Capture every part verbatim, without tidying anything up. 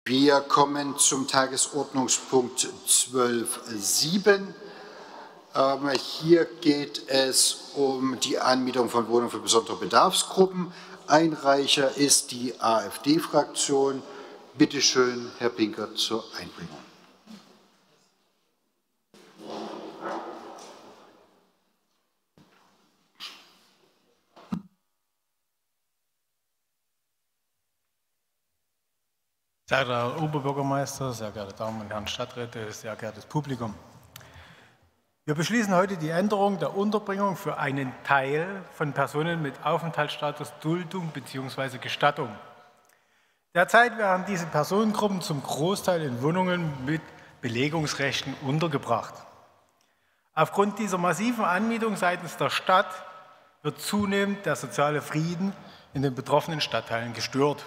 Wir kommen zum Tagesordnungspunkt zwölf Punkt sieben. Ähm, hier geht es um die Anmietung von Wohnungen für besondere Bedarfsgruppen. Einreicher ist die AfD-Fraktion. Bitte schön, Herr Pinkert, zur Einbringung. Sehr geehrter Herr Oberbürgermeister, sehr geehrte Damen und Herren Stadträte, sehr geehrtes Publikum. Wir beschließen heute die Änderung der Unterbringung für einen Teil von Personen mit Aufenthaltsstatus Duldung bzw. Gestattung. Derzeit werden diese Personengruppen zum Großteil in Wohnungen mit Belegungsrechten untergebracht. Aufgrund dieser massiven Anmietung seitens der Stadt wird zunehmend der soziale Frieden in den betroffenen Stadtteilen gestört.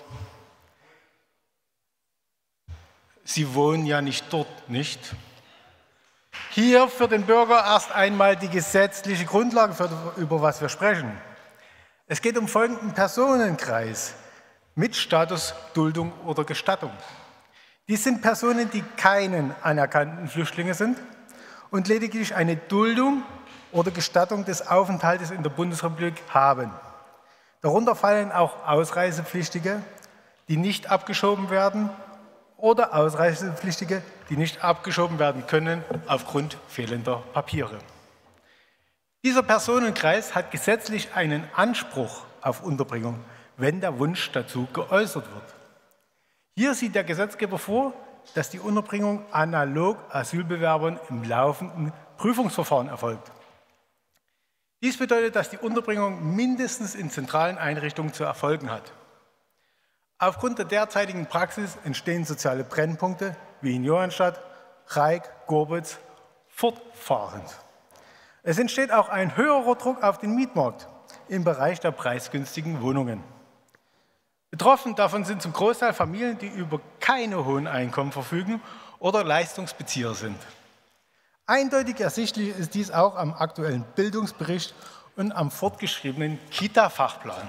Sie wohnen ja nicht dort, nicht? Hier für den Bürger erst einmal die gesetzliche Grundlage, für, über was wir sprechen. Es geht um folgenden Personenkreis mit Status Duldung oder Gestattung. Dies sind Personen, die keinen anerkannten Flüchtlinge sind und lediglich eine Duldung oder Gestattung des Aufenthaltes in der Bundesrepublik haben. Darunter fallen auch Ausreisepflichtige, die nicht abgeschoben werden, oder Ausreisepflichtige, die nicht abgeschoben werden können aufgrund fehlender Papiere. Dieser Personenkreis hat gesetzlich einen Anspruch auf Unterbringung, wenn der Wunsch dazu geäußert wird. Hier sieht der Gesetzgeber vor, dass die Unterbringung analog Asylbewerbern im laufenden Prüfungsverfahren erfolgt. Dies bedeutet, dass die Unterbringung mindestens in zentralen Einrichtungen zu erfolgen hat. Aufgrund der derzeitigen Praxis entstehen soziale Brennpunkte wie in Johannstadt, Reik, Gorbitz fortfahrend. Es entsteht auch ein höherer Druck auf den Mietmarkt im Bereich der preisgünstigen Wohnungen. Betroffen davon sind zum Großteil Familien, die über keine hohen Einkommen verfügen oder Leistungsbezieher sind. Eindeutig ersichtlich ist dies auch am aktuellen Bildungsbericht und am fortgeschriebenen Kita-Fachplan.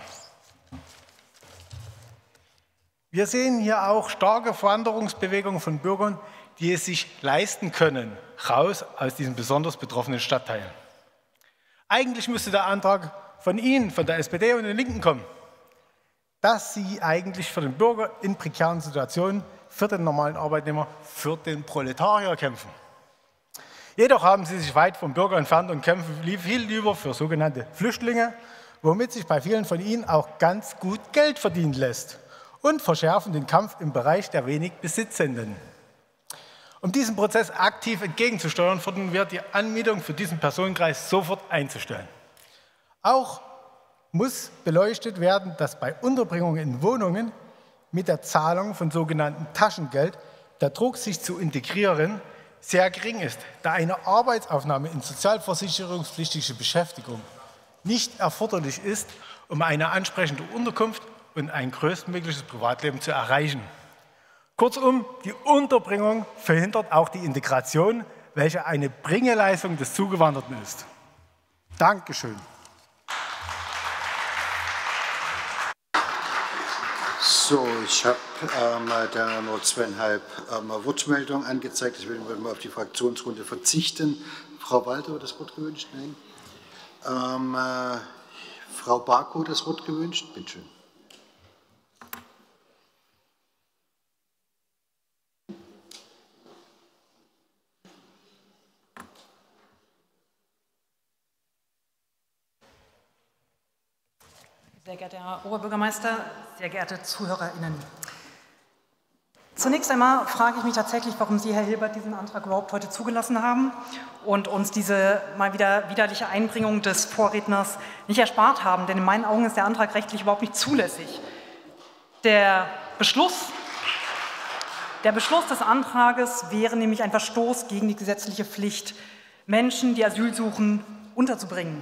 Wir sehen hier auch starke Verwanderungsbewegungen von Bürgern, die es sich leisten können, raus aus diesen besonders betroffenen Stadtteilen. Eigentlich müsste der Antrag von Ihnen, von der S P D und den Linken kommen, dass Sie eigentlich für den Bürger in prekären Situationen, für den normalen Arbeitnehmer, für den Proletarier kämpfen. Jedoch haben Sie sich weit vom Bürger entfernt und kämpfen viel lieber für sogenannte Flüchtlinge, womit sich bei vielen von ihnen auch ganz gut Geld verdienen lässt, und verschärfen den Kampf im Bereich der wenig Besitzenden. Um diesem Prozess aktiv entgegenzusteuern, fordern wir, die Anmietung für diesen Personenkreis sofort einzustellen. Auch muss beleuchtet werden, dass bei Unterbringung in Wohnungen mit der Zahlung von sogenanntem Taschengeld der Druck, sich zu integrieren, sehr gering ist, da eine Arbeitsaufnahme in sozialversicherungspflichtige Beschäftigung nicht erforderlich ist, um eine ansprechende Unterkunft und ein größtmögliches Privatleben zu erreichen. Kurzum, die Unterbringung verhindert auch die Integration, welche eine Bringeleistung des Zugewanderten ist. Dankeschön. So, ich habe ähm, da nur zweieinhalb ähm, Wortmeldungen angezeigt. Ich will mal auf die Fraktionsrunde verzichten. Frau Walter hat das Wort gewünscht? Nein. Ähm, äh, Frau Barkow hat das Wort gewünscht? Bitte schön. Sehr geehrter Herr Oberbürgermeister, sehr geehrte ZuhörerInnen. Zunächst einmal frage ich mich tatsächlich, warum Sie, Herr Hilbert, diesen Antrag überhaupt heute zugelassen haben und uns diese mal wieder widerliche Einbringung des Vorredners nicht erspart haben. Denn in meinen Augen ist der Antrag rechtlich überhaupt nicht zulässig. Der Beschluss, der Beschluss des Antrages wäre nämlich ein Verstoß gegen die gesetzliche Pflicht, Menschen, die Asyl suchen, unterzubringen.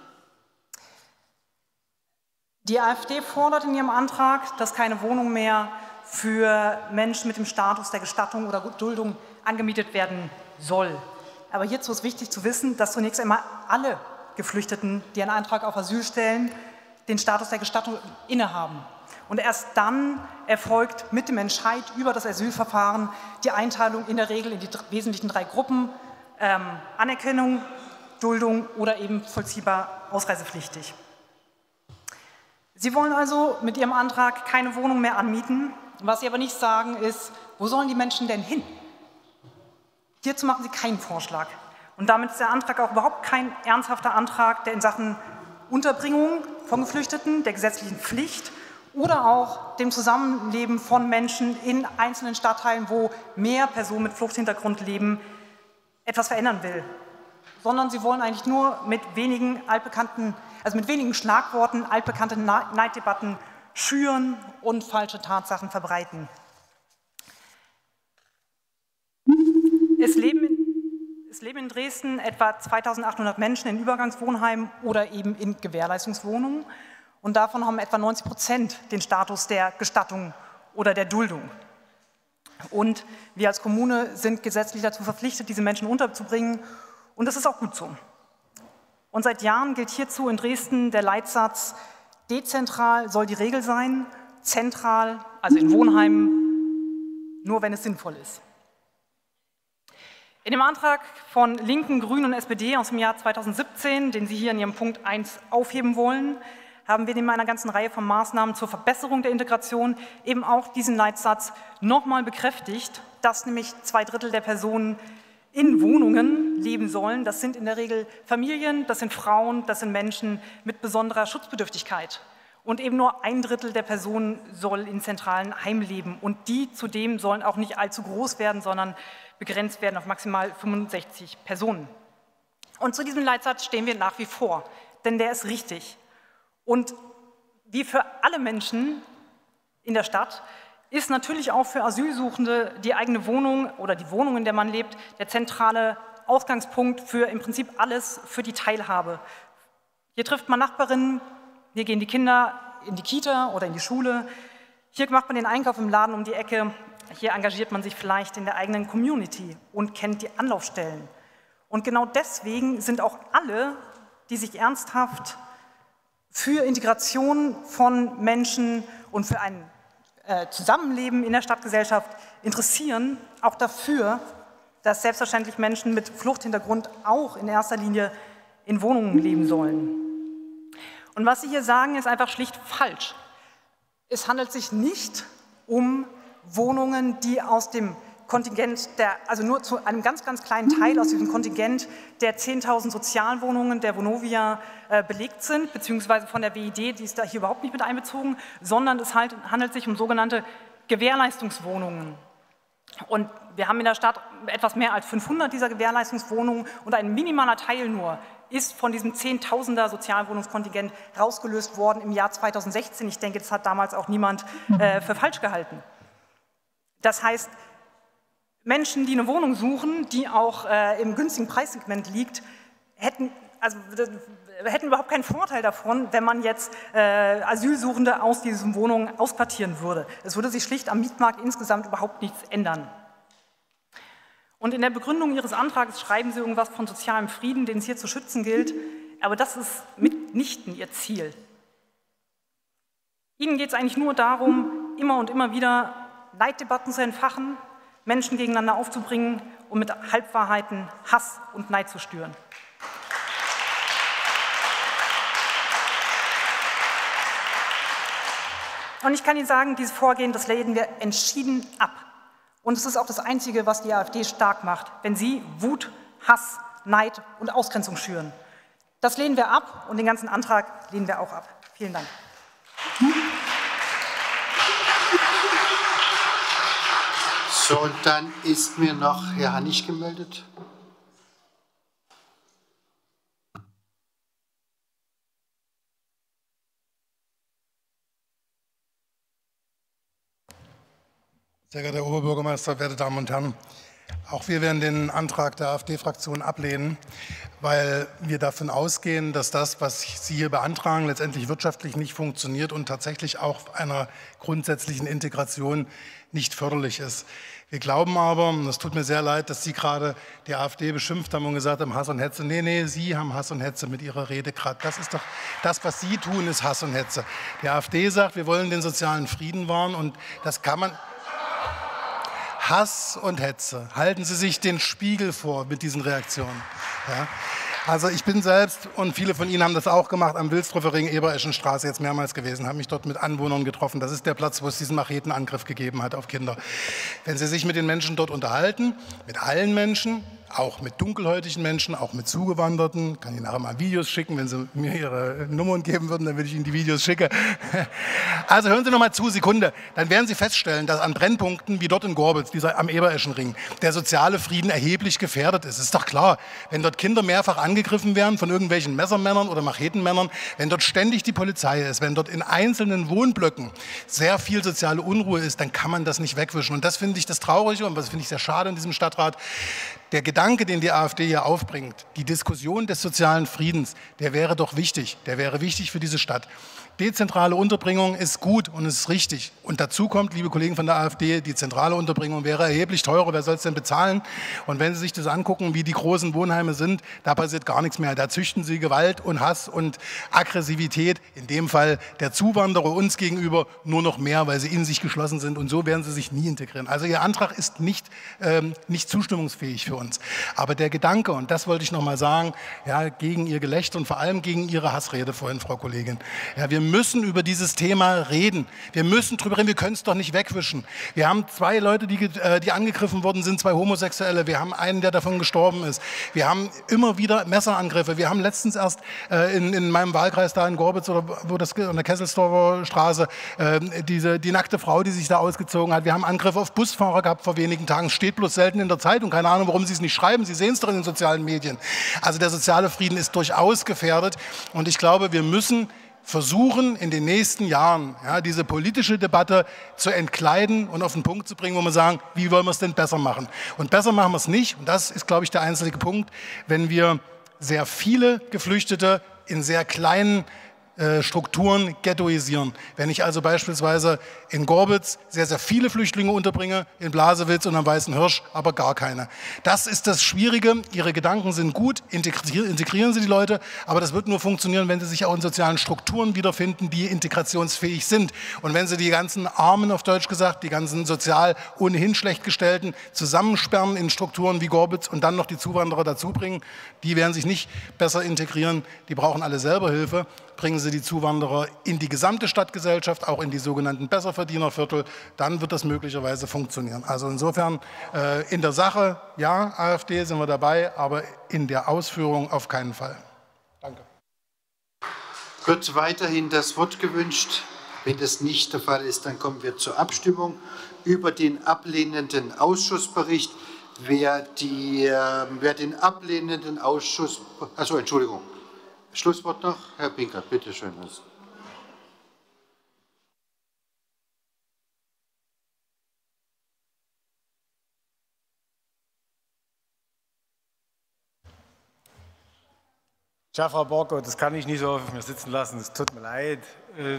Die AfD fordert in ihrem Antrag, dass keine Wohnung mehr für Menschen mit dem Status der Gestattung oder Duldung angemietet werden soll. Aber hierzu ist wichtig zu wissen, dass zunächst einmal alle Geflüchteten, die einen Antrag auf Asyl stellen, den Status der Gestattung innehaben. Und erst dann erfolgt mit dem Entscheid über das Asylverfahren die Einteilung in der Regel in die wesentlichen drei Gruppen, ähm, Anerkennung, Duldung oder eben vollziehbar ausreisepflichtig. Sie wollen also mit Ihrem Antrag keine Wohnung mehr anmieten. Was Sie aber nicht sagen ist, wo sollen die Menschen denn hin? Hierzu machen Sie keinen Vorschlag. Und damit ist der Antrag auch überhaupt kein ernsthafter Antrag, der in Sachen Unterbringung von Geflüchteten, der gesetzlichen Pflicht oder auch dem Zusammenleben von Menschen in einzelnen Stadtteilen, wo mehr Personen mit Fluchthintergrund leben, etwas verändern will. Sondern Sie wollen eigentlich nur mit wenigen altbekannten, also mit wenigen Schlagworten altbekannte Neiddebatten schüren und falsche Tatsachen verbreiten. Es leben in Es leben in Dresden etwa zweitausendachthundert Menschen in Übergangswohnheimen oder eben in Gewährleistungswohnungen und davon haben etwa neunzig Prozent den Status der Gestattung oder der Duldung. Und wir als Kommune sind gesetzlich dazu verpflichtet, diese Menschen unterzubringen und das ist auch gut so. Und seit Jahren gilt hierzu in Dresden der Leitsatz, dezentral soll die Regel sein, zentral, also in Wohnheimen, nur wenn es sinnvoll ist. In dem Antrag von Linken, Grünen und S P D aus dem Jahr zweitausendsiebzehn, den Sie hier in Ihrem Punkt eins aufheben wollen, haben wir neben einer ganzen Reihe von Maßnahmen zur Verbesserung der Integration eben auch diesen Leitsatz nochmal bekräftigt, dass nämlich zwei Drittel der Personen in Wohnungen leben sollen. Das sind in der Regel Familien, das sind Frauen, das sind Menschen mit besonderer Schutzbedürftigkeit. Und eben nur ein Drittel der Personen soll in zentralen Heimen leben. Und die zudem sollen auch nicht allzu groß werden, sondern begrenzt werden auf maximal fünfundsechzig Personen. Und zu diesem Leitsatz stehen wir nach wie vor, denn der ist richtig. Und wie für alle Menschen in der Stadt ist natürlich auch für Asylsuchende die eigene Wohnung oder die Wohnung, in der man lebt, der zentrale Ausgangspunkt für im Prinzip alles, für die Teilhabe. Hier trifft man Nachbarinnen, hier gehen die Kinder in die Kita oder in die Schule, hier macht man den Einkauf im Laden um die Ecke, hier engagiert man sich vielleicht in der eigenen Community und kennt die Anlaufstellen. Und genau deswegen sind auch alle, die sich ernsthaft für Integration von Menschen und für ein äh, Zusammenleben in der Stadtgesellschaft interessieren, auch dafür, dass selbstverständlich Menschen mit Fluchthintergrund auch in erster Linie in Wohnungen leben sollen. Und was Sie hier sagen, ist einfach schlicht falsch. Es handelt sich nicht um Wohnungen, die aus dem Kontingent, der, also nur zu einem ganz, ganz kleinen Teil aus diesem Kontingent der zehntausend Sozialwohnungen der Vonovia äh, belegt sind, beziehungsweise von der W I D, die ist da hier überhaupt nicht mit einbezogen, sondern es halt, handelt sich um sogenannte Gewährleistungswohnungen. Und wir haben in der Stadt etwas mehr als fünfhundert dieser Gewährleistungswohnungen und ein minimaler Teil nur ist von diesem Zehntausender Sozialwohnungskontingent rausgelöst worden im Jahr zweitausendsechzehn. Ich denke, das hat damals auch niemand äh, für falsch gehalten. Das heißt, Menschen, die eine Wohnung suchen, die auch äh, im günstigen Preissegment liegt, hätten, also, hätten überhaupt keinen Vorteil davon, wenn man jetzt äh, Asylsuchende aus diesen Wohnungen ausquartieren würde. Es würde sich schlicht am Mietmarkt insgesamt überhaupt nichts ändern. Und in der Begründung Ihres Antrags schreiben Sie irgendwas von sozialem Frieden, den es hier zu schützen gilt, aber das ist mitnichten Ihr Ziel. Ihnen geht es eigentlich nur darum, immer und immer wieder Neiddebatten zu entfachen, Menschen gegeneinander aufzubringen und mit Halbwahrheiten Hass und Neid zu schüren. Und ich kann Ihnen sagen, dieses Vorgehen, das lehnen wir entschieden ab. Und es ist auch das Einzige, was die AfD stark macht, wenn sie Wut, Hass, Neid und Ausgrenzung schüren. Das lehnen wir ab und den ganzen Antrag lehnen wir auch ab. Vielen Dank. So, und dann ist mir noch Herr Hannig gemeldet. Sehr geehrter Herr Oberbürgermeister, werte Damen und Herren, Auch wir werden den Antrag der AfD-Fraktion ablehnen, weil wir davon ausgehen, dass das, was Sie hier beantragen, letztendlich wirtschaftlich nicht funktioniert und tatsächlich auch einer grundsätzlichen Integration nicht förderlich ist. Wir glauben aber, und es tut mir sehr leid, dass Sie gerade die AfD beschimpft haben und gesagt haben, Hass und Hetze. Nee, nee, Sie haben Hass und Hetze mit Ihrer Rede gerade. Das ist doch, das, was Sie tun, ist Hass und Hetze. Die AfD sagt, wir wollen den sozialen Frieden wahren und das kann man... Hass und Hetze. Halten Sie sich den Spiegel vor mit diesen Reaktionen. Ja? Also ich bin selbst, und viele von Ihnen haben das auch gemacht, am Wilsdruffer Ring, Ebereschenstraße jetzt mehrmals gewesen, haben mich dort mit Anwohnern getroffen. Das ist der Platz, wo es diesen Machetenangriff gegeben hat auf Kinder. Wenn Sie sich mit den Menschen dort unterhalten, mit allen Menschen, auch mit dunkelhäutigen Menschen, auch mit Zugewanderten, kann ich nachher mal Videos schicken, wenn Sie mir Ihre Nummern geben würden, dann würde ich Ihnen die Videos schicken. Also hören Sie noch mal zu, Sekunde, dann werden Sie feststellen, dass an Brennpunkten wie dort in Gorbitz, dieser am Ebereschenring, der soziale Frieden erheblich gefährdet ist. Es ist doch klar, wenn dort Kinder mehrfach angegriffen werden von irgendwelchen Messermännern oder Machetenmännern, wenn dort ständig die Polizei ist, wenn dort in einzelnen Wohnblöcken sehr viel soziale Unruhe ist, dann kann man das nicht wegwischen. Und das finde ich das Traurige und das finde ich sehr schade in diesem Stadtrat. Der Gedanke, den die AfD hier aufbringt, die Diskussion des sozialen Friedens, der wäre doch wichtig, der wäre wichtig für diese Stadt. Dezentrale Unterbringung ist gut und ist richtig. Und dazu kommt, liebe Kollegen von der AfD, die zentrale Unterbringung wäre erheblich teurer. Wer soll es denn bezahlen? Und wenn Sie sich das angucken, wie die großen Wohnheime sind, da passiert gar nichts mehr. Da züchten Sie Gewalt und Hass und Aggressivität, in dem Fall der Zuwanderer uns gegenüber, nur noch mehr, weil sie in sich geschlossen sind. Und so werden sie sich nie integrieren. Also Ihr Antrag ist nicht, ähm, nicht zustimmungsfähig für uns. Aber der Gedanke, und das wollte ich noch mal sagen, ja, gegen Ihr Gelächter und vor allem gegen Ihre Hassrede vorhin, Frau Kollegin. Ja, wir müssen über dieses Thema reden. Wir müssen drüber reden, wir können es doch nicht wegwischen. Wir haben zwei Leute, die, äh, die angegriffen worden sind, zwei Homosexuelle. Wir haben einen, der davon gestorben ist. Wir haben immer wieder Messerangriffe. Wir haben letztens erst äh, in, in meinem Wahlkreis da in Gorbitz oder wo das an der Kesselsdorfer Straße äh, diese, die nackte Frau, die sich da ausgezogen hat. Wir haben Angriffe auf Busfahrer gehabt vor wenigen Tagen. Steht bloß selten in der Zeitung. Keine Ahnung, warum Sie es nicht schreiben. Sie sehen es doch in den sozialen Medien. Also der soziale Frieden ist durchaus gefährdet. Und ich glaube, wir müssen versuchen, in den nächsten Jahren ja, diese politische Debatte zu entkleiden und auf den Punkt zu bringen, wo wir sagen, wie wollen wir es denn besser machen? Und besser machen wir es nicht, und das ist, glaube ich, der einzige Punkt, wenn wir sehr viele Geflüchtete in sehr kleinen äh, Strukturen ghettoisieren. Wenn ich also beispielsweise in Gorbitz sehr, sehr viele Flüchtlinge unterbringe, in Blasewitz und am Weißen Hirsch aber gar keine. Das ist das Schwierige. Ihre Gedanken sind gut, integrieren, integrieren Sie die Leute, aber das wird nur funktionieren, wenn Sie sich auch in sozialen Strukturen wiederfinden, die integrationsfähig sind. Und wenn Sie die ganzen Armen, auf Deutsch gesagt, die ganzen sozial ohnehin schlecht gestellten zusammensperren in Strukturen wie Gorbitz und dann noch die Zuwanderer dazu bringen, die werden sich nicht besser integrieren, die brauchen alle selber Hilfe. Bringen Sie die Zuwanderer in die gesamte Stadtgesellschaft, auch in die sogenannten Besserverdienerviertel, dann wird das möglicherweise funktionieren. Also insofern äh, in der Sache, ja, AfD sind wir dabei, aber in der Ausführung auf keinen Fall. Danke. Wird weiterhin das Wort gewünscht? Wenn das nicht der Fall ist, dann kommen wir zur Abstimmung über den ablehnenden Ausschussbericht. Wer, die, äh, wer den ablehnenden Ausschuss... Achso, Entschuldigung. Schlusswort noch, Herr Pinkert, bitte schön. Tja, Frau Borko, das kann ich nicht so auf mir sitzen lassen, es tut mir leid. Äh,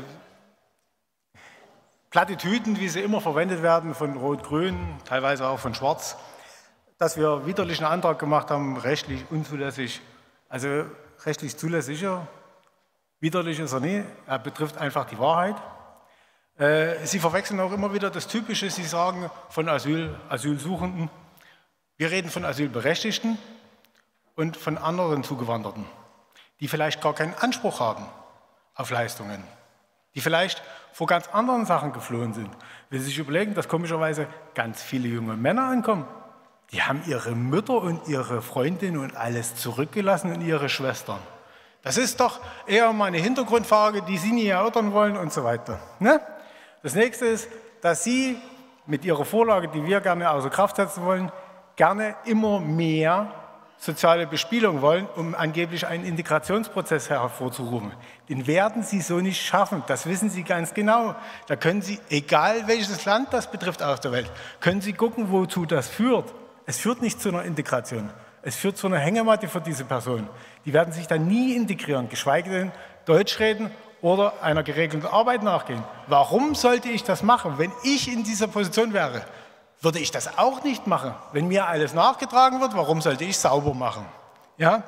Plattitüden, wie sie immer verwendet werden von Rot-Grün, teilweise auch von Schwarz, dass wir widerlichen Antrag gemacht haben, rechtlich unzulässig, also rechtlich zulässiger, widerlich ist er nie, er betrifft einfach die Wahrheit. Äh, Sie verwechseln auch immer wieder das Typische, Sie sagen von Asyl, Asylsuchenden, wir reden von Asylberechtigten und von anderen Zugewanderten, die vielleicht gar keinen Anspruch haben auf Leistungen, die vielleicht vor ganz anderen Sachen geflohen sind. Wenn Sie sich überlegen, dass komischerweise ganz viele junge Männer ankommen, die haben ihre Mütter und ihre Freundinnen und alles zurückgelassen und ihre Schwestern. Das ist doch eher mal eine Hintergrundfrage, die Sie nie erörtern wollen und so weiter. Ne? Das nächste ist, dass Sie mit Ihrer Vorlage, die wir gerne außer Kraft setzen wollen, gerne immer mehr soziale Bespielung wollen, um angeblich einen Integrationsprozess hervorzurufen. Den werden Sie so nicht schaffen, das wissen Sie ganz genau. Da können Sie, egal welches Land das betrifft auf der Welt, können Sie gucken, wozu das führt. Es führt nicht zu einer Integration. Es führt zu einer Hängematte für diese Personen. Die werden sich dann nie integrieren, geschweige denn Deutsch reden oder einer geregelten Arbeit nachgehen. Warum sollte ich das machen? Wenn ich in dieser Position wäre, würde ich das auch nicht machen. Wenn mir alles nachgetragen wird, warum sollte ich sauber machen? Ja?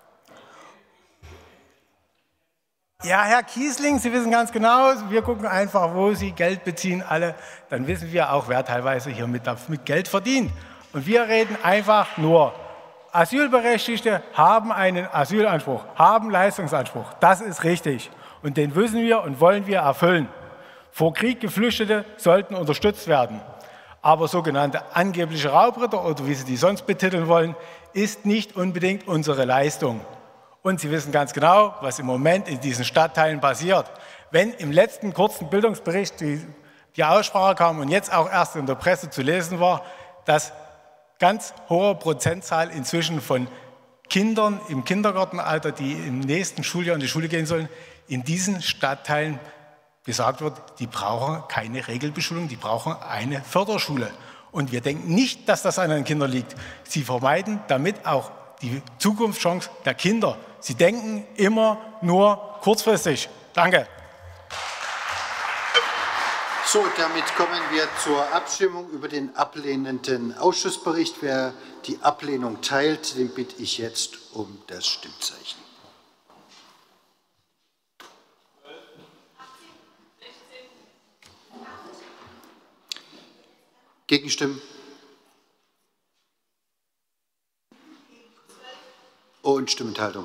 Ja, Herr Kiesling, Sie wissen ganz genau, wir gucken einfach, wo Sie Geld beziehen, alle. Dann wissen wir auch, wer teilweise hier mit, mit Geld verdient. Und wir reden einfach nur, Asylberechtigte haben einen Asylanspruch, haben Leistungsanspruch. Das ist richtig. Und den wissen wir und wollen wir erfüllen. Vor Krieg Geflüchtete sollten unterstützt werden. Aber sogenannte angebliche Raubritter oder wie Sie die sonst betiteln wollen, ist nicht unbedingt unsere Leistung. Und Sie wissen ganz genau, was im Moment in diesen Stadtteilen passiert. Wenn im letzten kurzen Bildungsbericht die, die Aussprache kam und jetzt auch erst in der Presse zu lesen war, dass ganz hohe Prozentzahl inzwischen von Kindern im Kindergartenalter, die im nächsten Schuljahr in die Schule gehen sollen, in diesen Stadtteilen gesagt wird, die brauchen keine Regelbeschulung, die brauchen eine Förderschule. Und wir denken nicht, dass das an den Kindern liegt. Sie vermeiden damit auch die Zukunftschance der Kinder. Sie denken immer nur kurzfristig. Danke. So, damit kommen wir zur Abstimmung über den ablehnenden Ausschussbericht. Wer die Ablehnung teilt, den bitte ich jetzt um das Stimmzeichen. Gegenstimmen? Und Stimmenthaltung?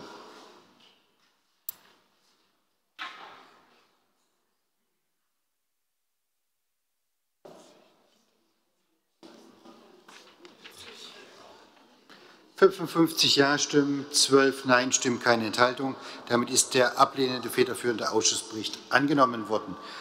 fünfundfünfzig Ja-Stimmen, zwölf Nein-Stimmen, keine Enthaltung. Damit ist der ablehnende federführende Ausschussbericht angenommen worden.